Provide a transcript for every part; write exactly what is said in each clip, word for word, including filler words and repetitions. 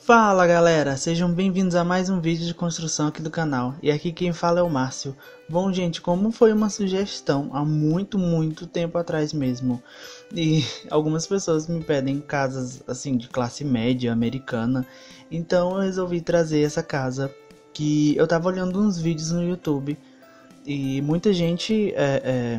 Fala galera, sejam bem-vindos a mais um vídeo de construção aqui do canal. E aqui quem fala é o Márcio. Bom gente, como foi uma sugestão há muito, muito tempo atrás mesmo, e algumas pessoas me pedem casas assim de classe média americana, então eu resolvi trazer essa casa que eu tava olhando uns vídeos no YouTube e muita gente é, é,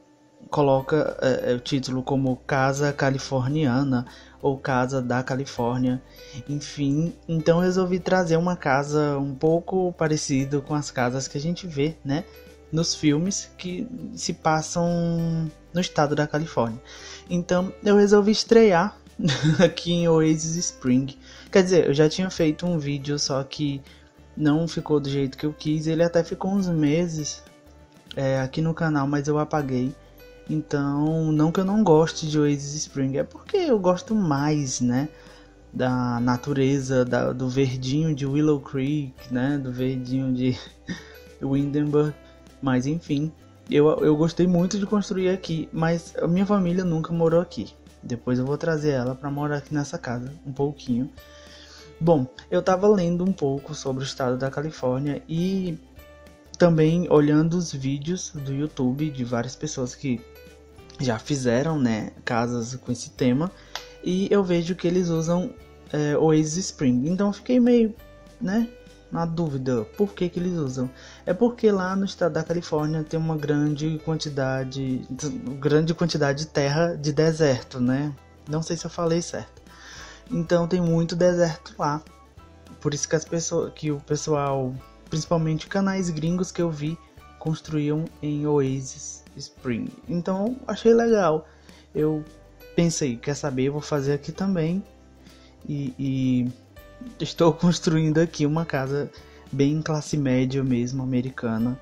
coloca é, o título como Casa Californiana ou Casa da Califórnia, enfim, então eu resolvi trazer uma casa um pouco parecida com as casas que a gente vê, né, nos filmes que se passam no estado da Califórnia. Então eu resolvi estrear aqui em Oasis Spring. Quer dizer, eu já tinha feito um vídeo, só que não ficou do jeito que eu quis. Ele até ficou uns meses é, aqui no canal, mas eu apaguei. Então, não que eu não goste de Oasis Spring, é porque eu gosto mais, né, da natureza, da, do verdinho de Willow Creek, né, do verdinho de Windenburg, mas enfim, eu, eu gostei muito de construir aqui, mas a minha família nunca morou aqui. Depois eu vou trazer ela para morar aqui nessa casa, um pouquinho. Bom, eu tava lendo um pouco sobre o estado da Califórnia e também olhando os vídeos do YouTube de várias pessoas que já fizeram, né, casas com esse tema, e eu vejo que eles usam é, Oasis Spring. Então eu fiquei meio, né, na dúvida, por que que eles usam? É porque lá no estado da Califórnia tem uma grande quantidade, grande quantidade de terra de deserto, né? Não sei se eu falei certo. Então tem muito deserto lá. Por isso que as pessoas, que o pessoal, principalmente canais gringos que eu vi, construíam em Oasis Spring. Então achei legal. Eu pensei, quer saber, eu vou fazer aqui também. E, e estou construindo aqui uma casa bem classe média mesmo, americana.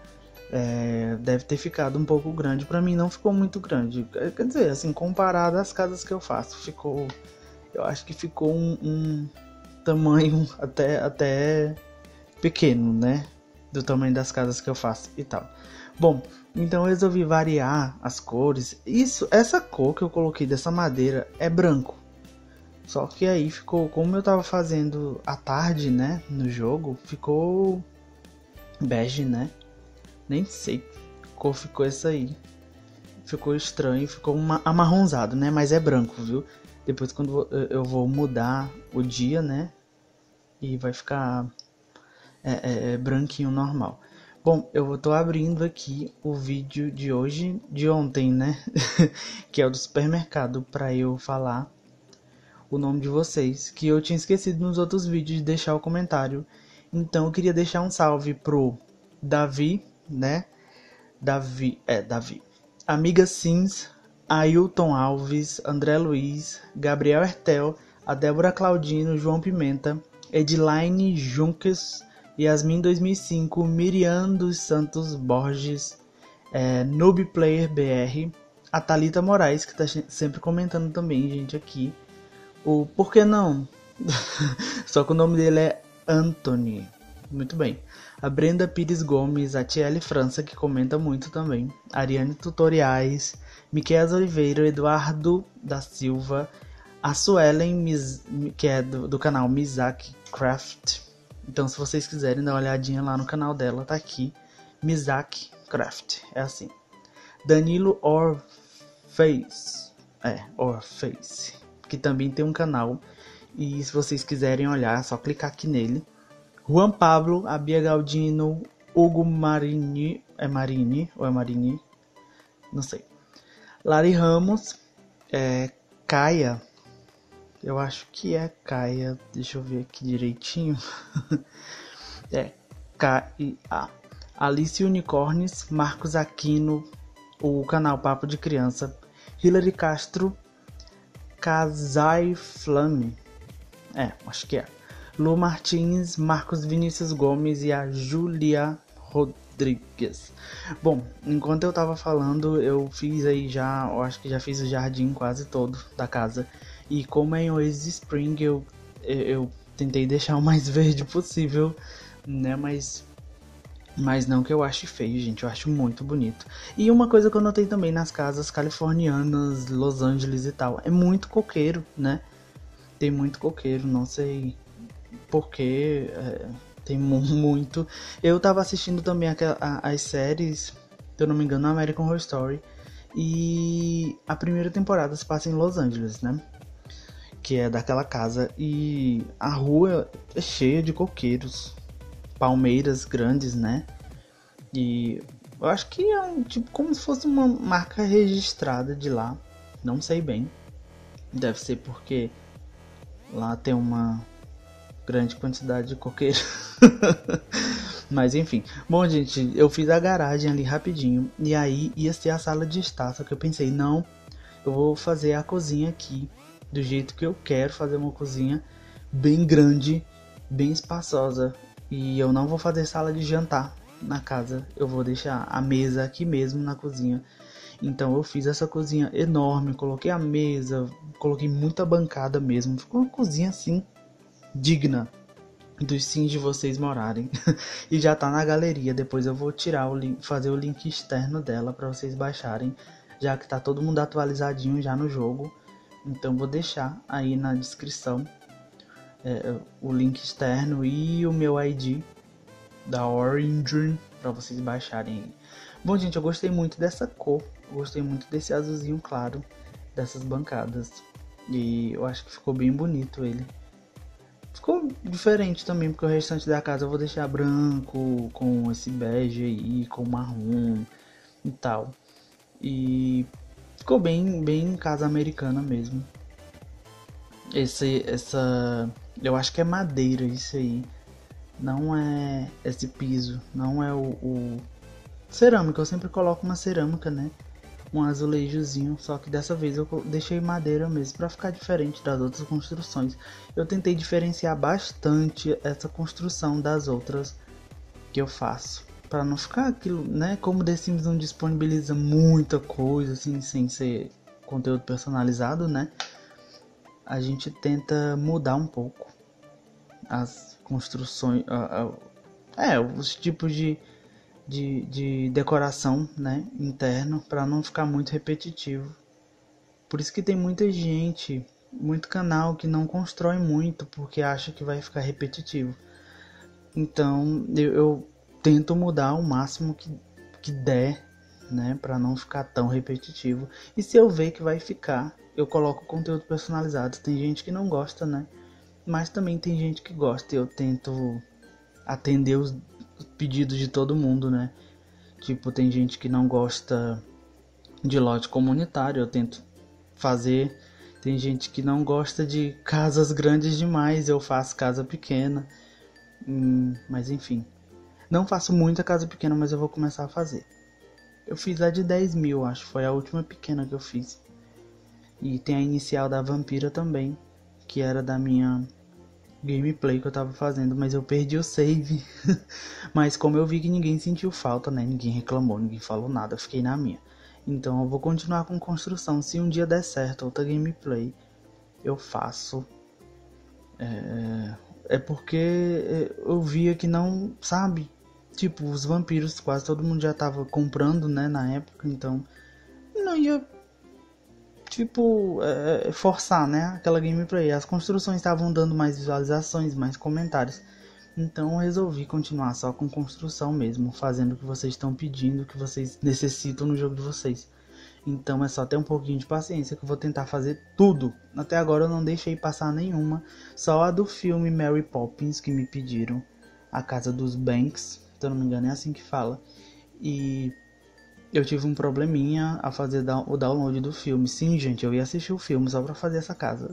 É, deve ter ficado um pouco grande. Pra mim não ficou muito grande. Quer dizer, assim, comparado às casas que eu faço, ficou... Eu acho que ficou um, um tamanho até, até pequeno, né? Do tamanho das casas que eu faço e tal. Bom, então eu resolvi variar as cores. Isso, essa cor que eu coloquei dessa madeira é branco. Só que aí ficou, como eu tava fazendo à tarde, né, no jogo, ficou bege, né? Nem sei que cor ficou essa aí. Ficou estranho, ficou uma, amarronzado, né? Mas é branco, viu? Depois quando eu vou mudar o dia, né? E vai ficar é, é, é, branquinho normal. Bom, eu tô abrindo aqui o vídeo de hoje, de ontem, né? Que é o do supermercado, pra eu falar o nome de vocês, que eu tinha esquecido nos outros vídeos de deixar o comentário. Então eu queria deixar um salve pro Davi, né? Davi, é, Davi. Amiga Sims, Ailton Alves, André Luiz, Gabriel Hertel, a Débora Claudino, João Pimenta, Edilaine Junques, Yasmin dois mil e cinco, Miriam dos Santos Borges, é, Noob Player B R, a Thalita Moraes, que tá sempre comentando também, gente, aqui. O Por que não? Só que o nome dele é Anthony. Muito bem. A Brenda Pires Gomes, a Tiele França, que comenta muito também. Ariane Tutoriais, Miquel Oliveira, Eduardo da Silva, a Suelen, que é do, do canal Mizaki Craft. Então, se vocês quiserem dar uma olhadinha lá no canal dela, tá aqui. Mizaki Craft. É assim. Danilo Orface. É, Orface. Que também tem um canal. E se vocês quiserem olhar, é só clicar aqui nele. Juan Pablo, a Bia Galdino, Hugo Marini. É Marini ou é Marini? Não sei. Lari Ramos. É, Caia. Eu acho que é Caia. Deixa eu ver aqui direitinho. É K I A. Alice Unicornes, Marcos Aquino, o canal Papo de Criança, Hilary Castro, Casai Flame, é, acho que é, Lu Martins, Marcos Vinícius Gomes e a Julia Rodrigues. Bom, enquanto eu tava falando, eu fiz aí já, eu acho que já fiz o jardim quase todo da casa. E como é em Oasis Spring, eu, eu tentei deixar o mais verde possível, né, mas... Mas não que eu ache feio, gente, eu acho muito bonito. E uma coisa que eu notei também nas casas californianas, Los Angeles e tal, é muito coqueiro, né? Tem muito coqueiro, não sei porque é, tem muito. Eu tava assistindo também aquela, a, as séries, se eu não me engano, American Horror Story. E a primeira temporada se passa em Los Angeles, né? Que é daquela casa. E a rua é cheia de coqueiros, palmeiras grandes, né? E eu acho que é um tipo como se fosse uma marca registrada de lá. Não sei bem. Deve ser porque lá tem uma grande quantidade de coqueiro. Mas enfim. Bom, gente, eu fiz a garagem ali rapidinho. E aí ia ser a sala de estar. Só que eu pensei, não, eu vou fazer a cozinha aqui do jeito que eu quero. Fazer uma cozinha bem grande, bem espaçosa. E eu não vou fazer sala de jantar na casa. Eu vou deixar a mesa aqui mesmo na cozinha. Então eu fiz essa cozinha enorme. Coloquei a mesa, coloquei muita bancada mesmo. Ficou uma cozinha assim, digna dos sims de vocês morarem. E já tá na galeria. Depois eu vou tirar o link, fazer o link externo dela para vocês baixarem, já que tá todo mundo atualizadinho já no jogo. Então vou deixar aí na descrição é, o link externo e o meu I D da Origin para vocês baixarem aí. Bom, gente, eu gostei muito dessa cor. Eu gostei muito desse azulzinho claro dessas bancadas. E eu acho que ficou bem bonito ele. Ficou diferente também, porque o restante da casa eu vou deixar branco, com esse bege aí, com marrom e tal. E ficou bem, bem casa americana mesmo. Esse, essa, eu acho que é madeira isso aí. Não é esse piso, não é o, o cerâmica. Eu sempre coloco uma cerâmica, né? Um azulejozinho, só que dessa vez eu deixei madeira mesmo para ficar diferente das outras construções. Eu tentei diferenciar bastante essa construção das outras que eu faço, para não ficar aquilo, né? Como The Sims não disponibiliza muita coisa assim sem ser conteúdo personalizado, né? A gente tenta mudar um pouco as construções, uh, uh, é, os tipos de De, de decoração, né, interno, para não ficar muito repetitivo. Por isso que tem muita gente, muito canal que não constrói muito porque acha que vai ficar repetitivo. Então eu, eu tento mudar o máximo que, que der, né, para não ficar tão repetitivo. E se eu ver que vai ficar, eu coloco conteúdo personalizado. Tem gente que não gosta, né, mas também tem gente que gosta. Eu tento atender os pedidos de todo mundo, né? Tipo, tem gente que não gosta de lote comunitário, eu tento fazer. Tem gente que não gosta de casas grandes demais, eu faço casa pequena. Hum, mas enfim, não faço muita casa pequena, mas eu vou começar a fazer. Eu fiz a de dez mil, acho, foi a última pequena que eu fiz. E tem a inicial da Vampira também, que era da minha gameplay que eu tava fazendo, mas eu perdi o save. Mas como eu vi que ninguém sentiu falta, né, ninguém reclamou, ninguém falou nada, eu fiquei na minha. Então eu vou continuar com construção. Se um dia der certo outra gameplay, eu faço. É, é porque eu via que não, sabe, tipo, os vampiros quase todo mundo já tava comprando, né, na época. Então não ia, tipo, é, forçar, né, aquela gameplay. As construções estavam dando mais visualizações, mais comentários. Então eu resolvi continuar só com construção mesmo, fazendo o que vocês estão pedindo, o que vocês necessitam no jogo de vocês. Então é só ter um pouquinho de paciência que eu vou tentar fazer tudo. Até agora eu não deixei passar nenhuma, só a do filme Mary Poppins que me pediram, A Casa dos Banks, se eu não me engano é assim que fala. E eu tive um probleminha a fazer o download do filme. Sim, gente, eu ia assistir o filme só pra fazer essa casa.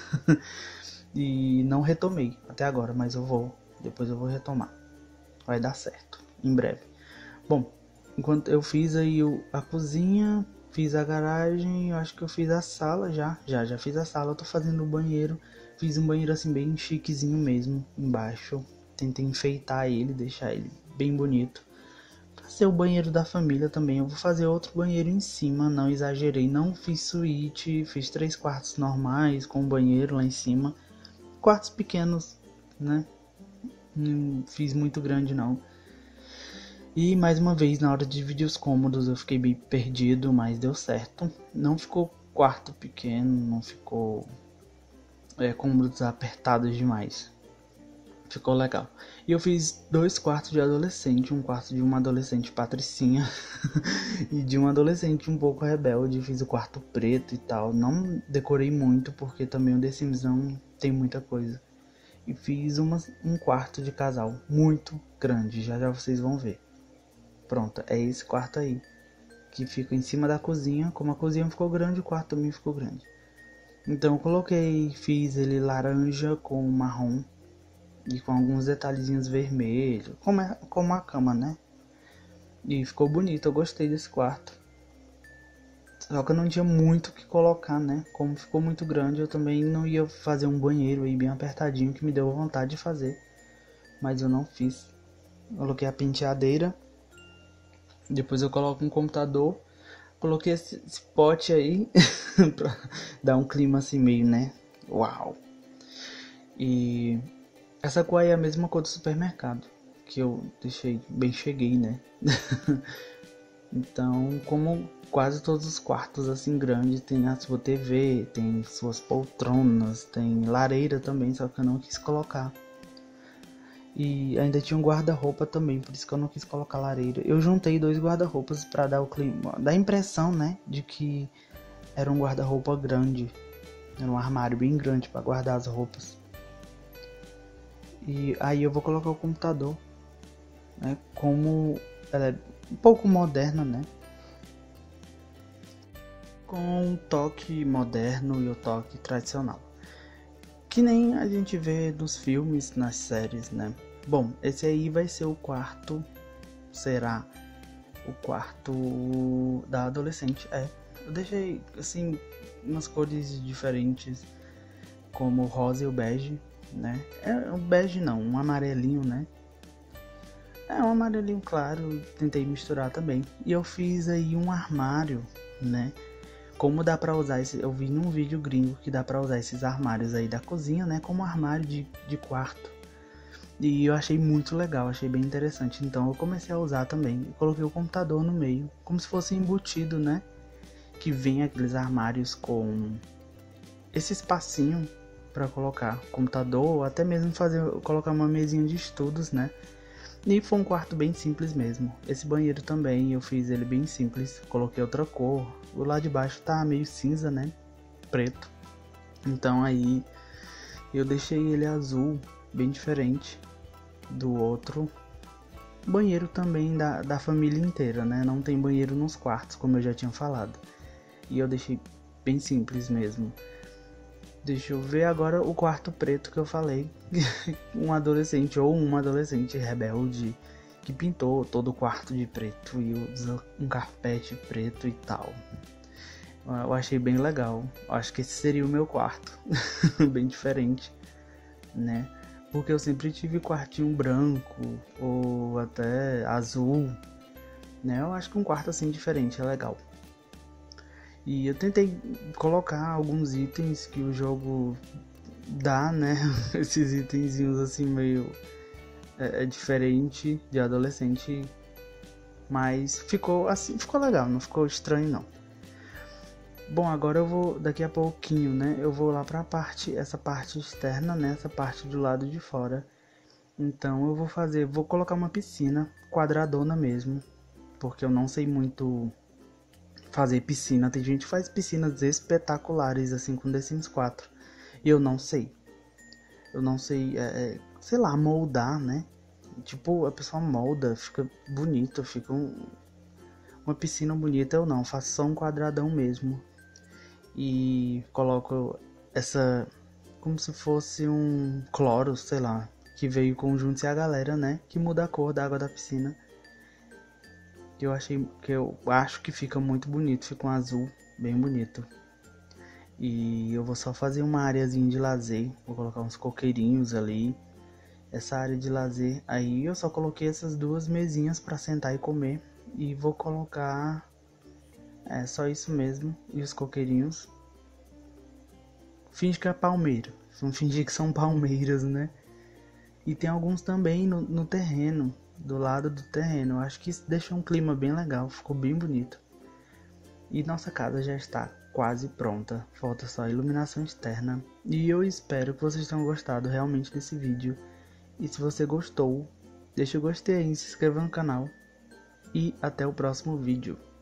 E não retomei até agora, mas eu vou, depois eu vou retomar. Vai dar certo, em breve. Bom, enquanto eu fiz aí a cozinha, fiz a garagem, eu acho que eu fiz a sala já. Já, já fiz a sala, eu tô fazendo o banheiro. Fiz um banheiro assim bem chiquezinho mesmo, embaixo. Tentei enfeitar ele, deixar ele bem bonito. Pra ser o banheiro da família também, eu vou fazer outro banheiro em cima, não exagerei. Não fiz suíte, fiz três quartos normais com banheiro lá em cima. Quartos pequenos, né? Não fiz muito grande não. E mais uma vez, na hora de dividir os cômodos, eu fiquei bem perdido, mas deu certo. Não ficou quarto pequeno, não ficou é, cômodos apertados demais. Ficou legal. E eu fiz dois quartos de adolescente, um quarto de uma adolescente patricinha e de um adolescente um pouco rebelde. Fiz o quarto preto e tal. Não decorei muito porque também o The Sims não tem muita coisa. E fiz uma, um quarto de casal muito grande, já já vocês vão ver. Pronto, é esse quarto aí, que fica em cima da cozinha. Como a cozinha ficou grande, o quarto também ficou grande. Então eu coloquei, fiz ele laranja com marrom e com alguns detalhezinhos vermelhos, como, é, como a cama, né? E ficou bonito, eu gostei desse quarto. Só que eu não tinha muito o que colocar, né? Como ficou muito grande, eu também não ia fazer um banheiro aí bem apertadinho, que me deu vontade de fazer. Mas eu não fiz. Coloquei a penteadeira. Depois eu coloco um computador. Coloquei esse, esse pote aí pra dar um clima assim meio, né? Uau! E essa cor aí é a mesma cor do supermercado, que eu deixei, bem cheguei, né? Então, como quase todos os quartos assim grandes, tem a sua T V, tem suas poltronas, tem lareira também, só que eu não quis colocar. E ainda tinha um guarda-roupa também, por isso que eu não quis colocar lareira. Eu juntei dois guarda-roupas para dar o clima, dar a impressão, né, de que era um guarda-roupa grande. Era um armário bem grande para guardar as roupas. E aí eu vou colocar o computador, né, como ela é um pouco moderna, né, com o toque moderno e o toque tradicional, que nem a gente vê nos filmes, nas séries, né. Bom, esse aí vai ser o quarto, será o quarto da adolescente, é. Eu deixei, assim, umas cores diferentes, como o rosa e o bege, né. É um bege não, um amarelinho, né. É um amarelinho claro, tentei misturar também. E eu fiz aí um armário, né. Como dá pra usar esse, eu vi num vídeo gringo que dá pra usar esses armários aí da cozinha, né, como armário de, de quarto. E eu achei muito legal, achei bem interessante. Então eu comecei a usar também. Eu coloquei o computador no meio, como se fosse embutido, né? Que vem aqueles armários com esse espacinho para colocar computador, ou até mesmo fazer, colocar uma mesinha de estudos, né? E foi um quarto bem simples mesmo. Esse banheiro também, eu fiz ele bem simples. Coloquei outra cor. O lado de baixo tá meio cinza, né? Preto. Então aí eu deixei ele azul, bem diferente do outro banheiro também da, da família inteira, né? Não tem banheiro nos quartos, como eu já tinha falado. E eu deixei bem simples mesmo. Deixa eu ver agora o quarto preto que eu falei. Um adolescente ou uma adolescente rebelde que pintou todo o quarto de preto e usa um carpete preto e tal. Eu achei bem legal. Acho que esse seria o meu quarto. Bem diferente, né? Porque eu sempre tive quartinho branco ou até azul, né? Eu acho que um quarto assim diferente é legal. E eu tentei colocar alguns itens que o jogo dá, né? Esses itenzinhos assim meio é, é diferente de adolescente, mas ficou assim, ficou legal, não ficou estranho não. Bom, agora eu vou, daqui a pouquinho, né, eu vou lá pra parte, essa parte externa, né, essa parte do lado de fora. Então eu vou fazer, vou colocar uma piscina quadradona mesmo, porque eu não sei muito fazer piscina. Tem gente que faz piscinas espetaculares, assim, com The Sims quatro, e eu não sei. Eu não sei, é, é, sei lá, moldar, né, tipo, a pessoa molda, fica bonito, fica um, uma piscina bonita. Eu não, faço só um quadradão mesmo. E coloco essa, como se fosse um cloro, sei lá, que veio com Junte-se a Galera, né, que muda a cor da água da piscina. Que eu achei, que eu acho que fica muito bonito, fica um azul bem bonito. E eu vou só fazer uma areazinha de lazer, vou colocar uns coqueirinhos ali. Essa área de lazer, aí eu só coloquei essas duas mesinhas para sentar e comer. E vou colocar é só isso mesmo, e os coqueirinhos. Finge que é palmeira, vamos fingir que são palmeiras, né? E tem alguns também no, no terreno, do lado do terreno. Eu acho que isso deixa um clima bem legal, ficou bem bonito. E nossa casa já está quase pronta, falta só a iluminação externa. E eu espero que vocês tenham gostado realmente desse vídeo. E se você gostou, deixa o gostei aí, se inscreva no canal. E até o próximo vídeo.